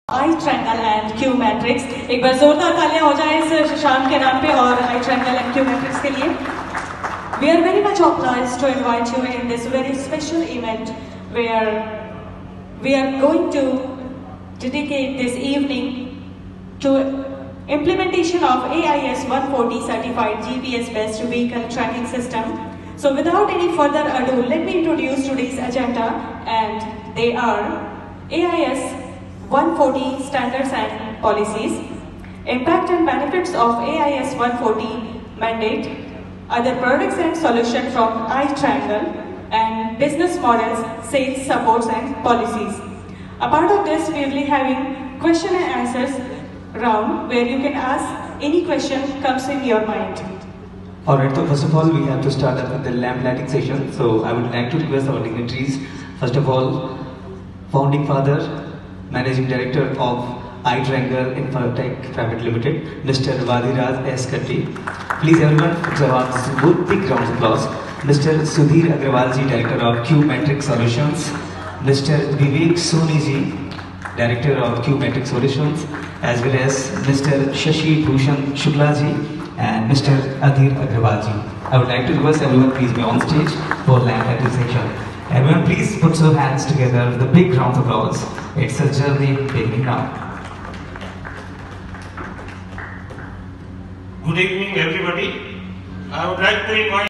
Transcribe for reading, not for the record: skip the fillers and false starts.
I triangle and Q matrix. एक बार जोरदार तालियां हो जाए इस शशांक के नाम पे और I triangle and Q matrix के लिए। We are very much obliged to invite you in this very special event where we are going to dedicate this evening to implementation of AIS 140 certified GPS based vehicle tracking system. So without any further ado, let me introduce today's agenda, and they are AIS 140 standards and policies, impact and benefits of AIS 140 mandate, other products and solutions from iTriangle, and business models, sales, supports and policies. A part of this, we will be having question and answers round where you can ask any question comes in your mind. Alright, so first of all, we have to start up with the lamp lighting session. So I would like to request our dignitaries. First of all, founding father, Managing Director of iTriangle Infotech Private Limited, Mr. Vadiraj S. Katti. Please everyone, give us good big round of applause. Mr. Sudhir Agrawalji, Director of Q Metric Solutions. Mr. Vivek Soniji, Director of Q Metric Solutions, as well as Mr. Shashi Bhushan Shuklaji and Mr. Adhir Agrawalji. I would like to request everyone please be on stage for lamp lighting section. Everyone please put your hands together with a big round of applause. It's a journey beginning now. Good evening everybody. I would like to invite